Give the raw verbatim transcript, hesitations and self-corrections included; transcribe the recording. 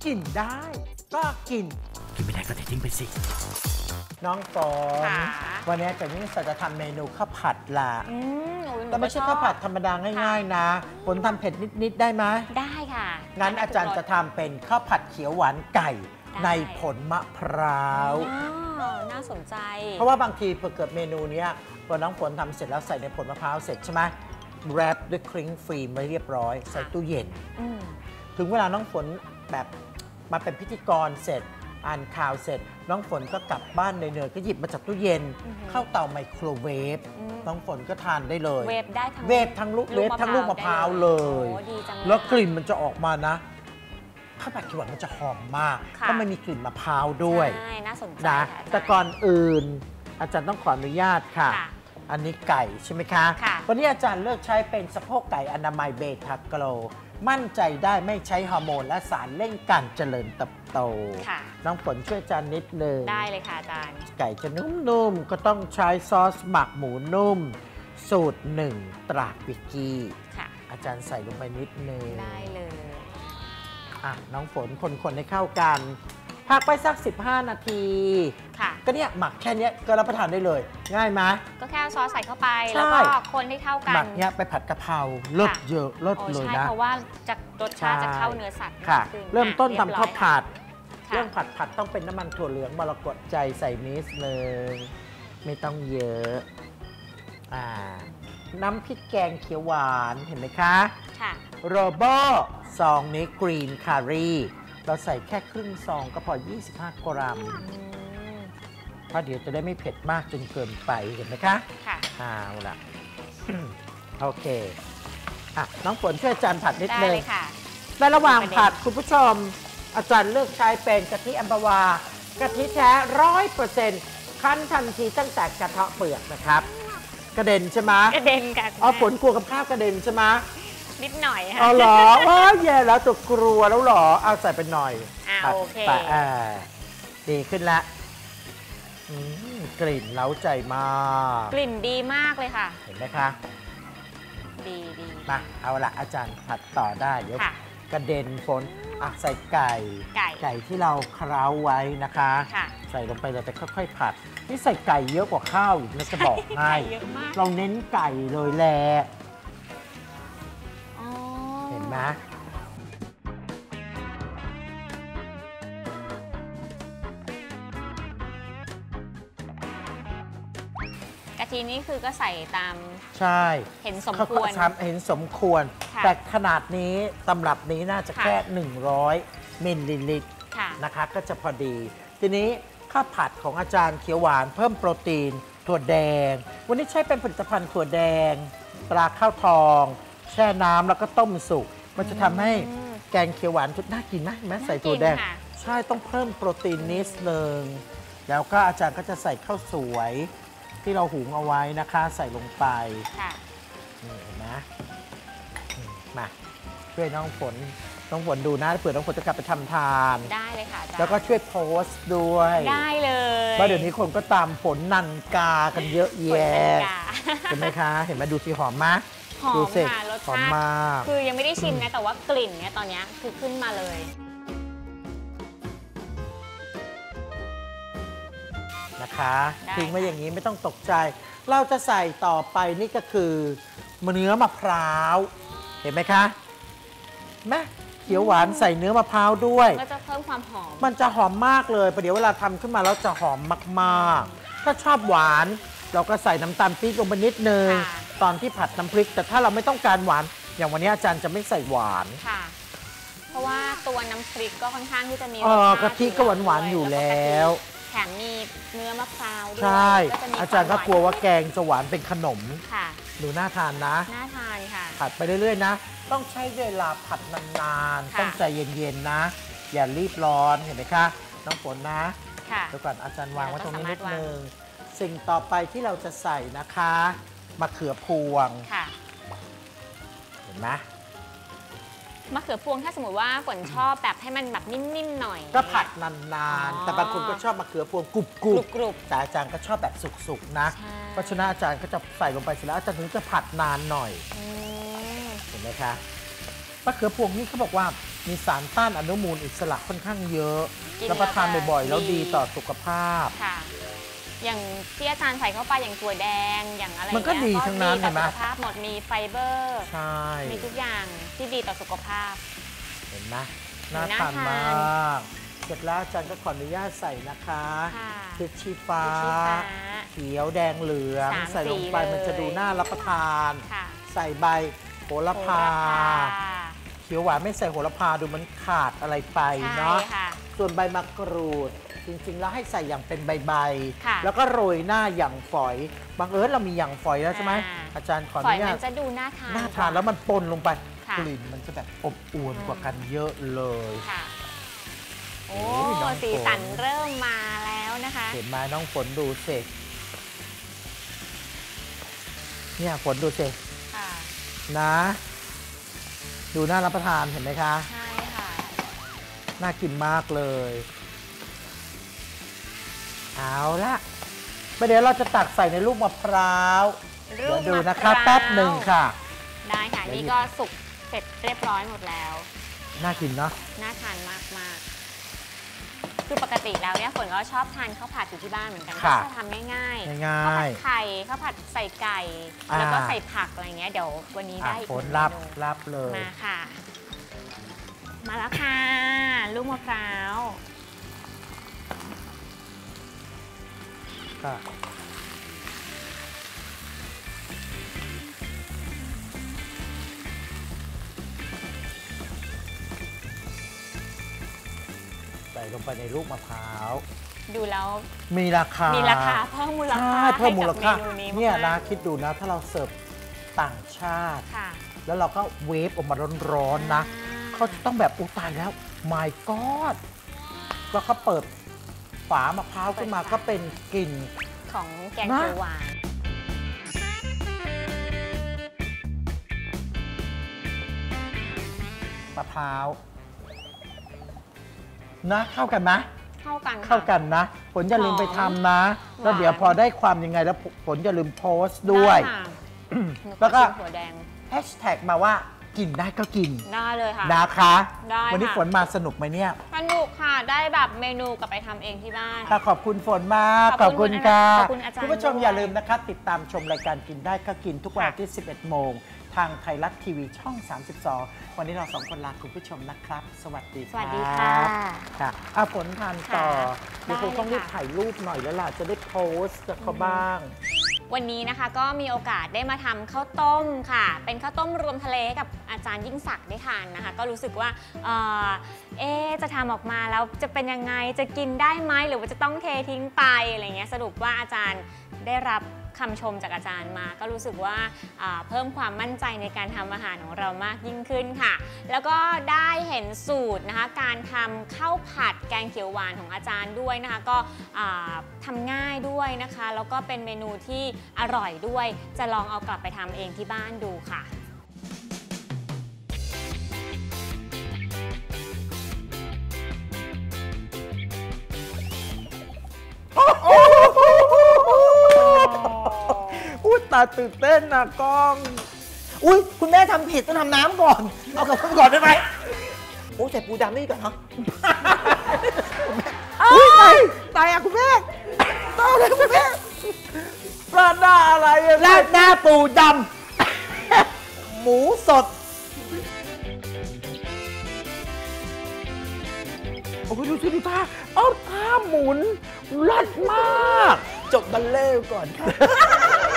กินได้ก็กินกินไม่ได้ก็ทิ้งไปสิน้องฝนวันนี้จากนี้จะทำเมนูข้าวผัดละแต่ไม่ใช่ข้าวผัดธรรมดาง่ายๆนะฝนทำเผ็ดนิดๆได้ไหมได้ค่ะงั้นอาจารย์จะทำเป็นข้าวผัดเขียวหวานไก่ในผลมะพร้าวน่าสนใจเพราะว่าบางทีเกิดเมนูนี้พอน้องฝนทำเสร็จแล้วใส่ในผลมะพร้าวเสร็จใช่ไหมแรปด้วยคลิ้งฟิล์มไว้เรียบร้อยใส่ตู้เย็นถึงเวลาน้องฝนแบบมาเป็นพิธีกรเสร็จอ่านข่าวเสร็จน้องฝนก็กลับบ้านเนยๆก็หยิบมาจากตู้เย็นเข้าเตาไมโครเวฟน้องฝนก็ทานได้เลยเวฟได้ทั้งเวฟทั้งลูกเวฟทั้งลูกมะพร้าวเลยแล้วกลิ่นมันจะออกมานะข้าวผัดเขียวหวานมันจะหอมมากเพราะมันมีกลิ่นมะพร้าวด้วยใช่น่าสนใจนะแต่ก่อนอื่นอาจารย์ต้องขออนุญาตค่ะอันนี้ไก่ใช่ไหมคะวันนี้อาจารย์เลือกใช้เป็นสะโพกไก่อนามัยเบทาโกลมั่นใจได้ไม่ใช้ฮอร์โมนและสารเร่งการเจริญเติบโตน้องฝนช่วยอาจารย์นิดนึงได้เลยค่ะอาจารย์ไก่จะนุ่มๆก็ต้องใช้ซอสหมักหมูนุ่มสูตรหนึ่งตราปิกี้อาจารย์ใส่ลงไปนิดนึงได้เลยอ่ะน้องฝนคนๆให้เข้ากันพักไปสักสิบห้านาทีค่ะก็เนี่ยหมักแค่นี้ก็รับประทานได้เลยง่ายไหมก็แค่ซอสใส่เข้าไปแล้วก็คนให้เข้ากันหมักเนี้ยไปผัดกะเพราเลิศเยอะเลิศเลยนะเพราะว่าจะรสชาติจะเข้าเนื้อสัตว์ค่ะเริ่มต้นทำข้าวผัดเรื่องผัดผัดต้องเป็นน้ำมันถั่วเหลืองมรกตใจใส่นิดนึงไม่ต้องเยอะอ่าน้ำพริกแกงเขียวหวานเห็นไหมคะค่ะโรโบซองนี้กรีนคารีเราใส่แค่ครึ่งซองก็พอยี่สิบห้ากรัมเพราะเดี๋ยวจะได้ไม่เผ็ดมากจนเกินไปเห็นไหมคะค่ะเอาล่ะโอเคอ่ะน้องฝนช่วยอาจารย์ผัดนิดนึงในระหว่างผัดคุณผู้ชมอาจารย์เลือกใช้เป็นกะทิอัมพวากะทิแท้ร้อยเปอร์เซ็นต์คั้นทันทีตั้งแต่กระเทาะเปลือกนะครับกระเด็นใช่ไหมกระเด็นกันอ๋อฝนกลัวกับข้าวกระเด็นใช่ไหมนิดหน่อยค่ะอ๋อเหรอว้าแย่แล้วตัวกลัวแล้วเหรอเอาใส่ไปหน่อยอ่าโอเคอ่าดีขึ้นละกลิ่นเล้าใจมากกลิ่นดีมากเลยค่ะเห็นไหมคะดีดีมาเอาละอาจารย์ผัดต่อได้เดี๋ยวกระเด็นฝนอ่ะใส่ไก่ไก่ที่เราเคล้าไว้นะคะใส่ลงไปเลยแต่ค่อยๆผัดนี่ใส่ไก่เยอะกว่าข้าวอีกนะจะบอกให้เราเน้นไก่เลยแหละเห็นไหมกะทินี้คือก็ใส่ตามใช่เห็นสมควรเห็นสมควรแต่ขนาดนี้ตำรับนี้น่าจะแค่หนึ่งร้อยมิลลิลิตรนะคะก็จะพอดีทีนี้ข้าวผัดของอาจารย์เขียวหวานเพิ่มโปรตีนถั่วแดงวันนี้ใช้เป็นผลิตภัณฑ์ถั่วแดงตราข้าวทองแช่น้ำแล้วก็ต้มสุกมันจะทำให้แกงเขียวหวานทุกน่ากินนะแม้ใส่ถั่วแดงใช่ต้องเพิ่มโปรตีนนิดนึงแล้วก็อาจารย์ก็จะใส่ข้าวสวยที่เราหุงเอาไว้นะคะใส่ลงไปนี่เห็นไหมมาช่วยน้องฝนน้องฝนดูนะเผื่อน้องฝนจะกลับไปทำทานได้เลยค่ะแล้วก็ช่วยโพสต์ด้วยได้เลยเพราะเดี๋ยวนี้คนก็ตามฝนนันกากันเยอะแยะเห็นไหมคะเห็นไหมดูสิหอมมากหอมค่ะรสชาติคือยังไม่ได้ชิมนะแต่ว่ากลิ่นเนี่ยตอนนี้คือขึ้นมาเลยนะคะทิ้งไว้อย่างนี้ไม่ต้องตกใจเราจะใส่ต่อไปนี่ก็คือเนื้อมะพร้าวเห็นไหมคะแม่เขียวหวานใส่เนื้อมะพร้าวด้วยก็จะเพิ่มความหอมมันจะหอมมากเลยประเดี๋ยวเวลาทำขึ้นมาแล้วจะหอมมากๆถ้าชอบหวานเราก็ใส่น้ำตาลปี๊บลงไปนิดนึงตอนที่ผัดน้ำพริกแต่ถ้าเราไม่ต้องการหวานอย่างวันนี้อาจารย์จะไม่ใส่หวานค่ะเพราะว่าตัวน้ำพริกก็ค่อนข้างที่จะมีเออกะทิก็หวานหวานอยู่แล้วแถมมีเนื้อมะพร้าวด้วยใช่อาจารย์ก็กลัวว่าแกงจะหวานเป็นขนมค่ะดูน่าทานนะน่าทานค่ะผัดไปเรื่อยๆนะต้องใช้เวลาผัดนานๆต้องใจเย็นๆนะอย่ารีบร้อนเห็นไหมคะน้องฝนนะเดี๋ยวก่อนอาจารย์วางไว้ตรงนี้นิดนึงสิ่งต่อไปที่เราจะใส่นะคะมะเขือพวงเห็นไหมมะเขือพวงถ้าสมมติว่าฝนชอบแบบให้มันแบบนิ่มๆหน่อยก็ผัดนานๆแต่บางคนก็ชอบมะเขือพวงกรุบๆแต่อาจารย์ก็ชอบแบบสุกๆนะเพราะฉะนั้นอาจารย์ก็จะใส่ลงไปเสร็จแล้วอาจารย์ถึงจะผัดนานหน่อยเห็นไหมคะมะเขือพวงนี่เขาบอกว่ามีสารต้านอนุมูลอิสระค่อนข้างเยอะกินรับประทานบ่อยๆ แล้วดีดีต่อสุขภาพค่ะ อย่างที่อาจารย์ใส่เข้าไปอย่างถั่วแดงอย่างอะไรมันก็ดีทั้งนั้นเห็นไหมดีต่อสุขภาพหมดมีไฟเบอร์ใช่มีทุกอย่างที่ดีต่อสุขภาพเห็นไหมน่าน่าทานทานมาก เสร็จแล้วอาจารย์ก็ขออนุญาตใส่นะคะค่ะพริกชี้ฟ้าพริกชี้ฟ้าเขียวแดงเหลืองสามใส่ลงไปสีเลยมันจะดูน่ารับประทานค่ะใส่ใบโหระพาโหระพาเขียวหวานไม่ใส่โหระพาดูมันขาดอะไรไปใช่เนาะค่ะส่วนใบมะกรูด จริงๆ แล้วให้ใส่อย่างเป็นใบค่ะๆ แล้วก็โรยหน้าอย่างฝอยบังเอิญเรามีอย่างฝอยแล้วใช่ไหมอ่าอาจารย์ขออฝอนุยญามัตนจะดูน่าทานน่าทานแล้วมันปนลงไปค่ะกลิ่นมันจะแบบอบอวลอืมกว่ากันเยอะเลยค่ะ โอ้โอ้ยน้องฝนสีสันเริ่มมาแล้วนะคะเห็นไหมน้องฝนดูสิเนี่ยฝนดูสิค่ะนะ ดูน่ารับประทานเห็นไหมคะใช่ค่ะน่ากินมากเลย เอาละประเดี๋ยวเราจะตักใส่ในลูกมะพร้าว เดี๋ยวดูนะคะมพร้าวแป๊บหนึ่งค่ะได้ค่ะเดี๋ยวนี่หยิบก็สุกเสร็จเรียบร้อยหมดแล้วน่ากินเนาะน่าทานมากมากๆคือปกติแล้วเนี่ยฝนก็ชอบทานข้าวผัดอยู่ที่บ้านเหมือนกันค่ะก็จะทำง่ายๆง่ายๆข้าวผัดไข่ข้าวผัดใส่ไก่อ่าแล้วก็ใส่ผักอะไรเงี้ยเดี๋ยววันนี้อ่ะได้อีกฝนหนึ่งรับเมนูรับเลยมาค่ะ มาแล้วค่ะ ลูกมะพร้าวค่ะใส่ลงไปในลูกมะพร้าวดูแล้วมีราคามีราคาเพิ่มมูลค่าใช่เพิ่มมูลค่าให้กับเมนูนี้เนี่ยมากๆนะคิดดูนะถ้าเราเสิร์ฟต่างชาติค่ะแล้วเราก็เวฟออกมาร้อนๆนะ เขาจะต้องแบบอุยตายแล้ว my god แล้วเขาเปิดฝามะพร้าวขึ้นมาก็เป็นกลิ่นของแกงนะเขียวหวานมะพร้าวนะเข้ากันไหมเข้ากันค่ะเข้ากันนะผลอย่าลืมไปทำนะ แล้วเดี๋ยวพอได้ความยังไงแล้วผลอย่าลืมโพสต์ด้วยไค่ะแล้วก็หนูขอชิมถั่วแดงแฮชแท็กมาว่ากินได้ก็กินได้เลยค่ะนะคะได้วันี้ค่ะฝนมาสนุกไหมเนี่ยสนุกค่ะ ได้แบบเมนูกลับไปทำเองที่บ้านค่ะขอบคุณฝนมากขอบคุณค่ะขอบคุณอาจารย์คุณผู้ชมด้วยอย่าลืมนะครับ ติดตามชมรายการกินได้ก็กินทุกวันค่ะอาที่ สิบเอ็ด โมง ทางไทยรัฐทีวีช่อง สามสิบสอง วันนี้เราสองคนลาคุณผู้ชมนะครับ สวัสดีสครับวัสดีค่ะค่ะอ่ะฝนทานต่อค่ะเดี๋ยวคงต้องได้รีเลยบค่ะถ่ายรูปหน่อยแล้วล่ะ จะได้โพสต์กับเขาบ้างวันนี้นะคะก็มีโอกาสได้มาทำข้าวต้มค่ะ เป็นข้าวต้มรวมทะเลให้กับอาจารย์ยิ่งศักดิ์ได้ทานนะคะ ก็รู้สึกว่าเอ่อเอ๊ะจะทำออกมาแล้วจะเป็นยังไงจะกินได้ไหมหรือว่าจะต้องเททิ้งไปอะไรเงี้ยสรุปว่าอาจารย์ได้รับคำชมจากอาจารย์มา ก็รู้สึกว่าอ่าเพิ่มความมั่นใจในการทำอาหารของเรามากยิ่งขึ้นค่ะ แล้วก็ได้เห็นสูตรนะคะการทำข้าวผัดแกงเขียวหวานของอาจารย์ด้วยนะคะก็อ่าทำง่ายด้วยนะคะ แล้วก็เป็นเมนูที่อร่อยด้วย จะลองเอากลับไปทำเองที่บ้านดูค่ะอุ้ยตาตื่นเต้นนะกล้องอุ้ยคุณแม่ทำผิดต้องทำน้ำก่อน เอากับคุณก่อนได้ไหมโอ้ใส่ปูดำนี่ก่อนเหรออุ้ยตายตายอ่ะคุณแม่ตายเลยคุณแม่ราดหน้าอะไรอะราดหน้าปูดำหมูสดโอ้ยดูสิดูท่าเอาท่าหมุนรัดมากจบบัลเล่ต์ก่อนค่ะ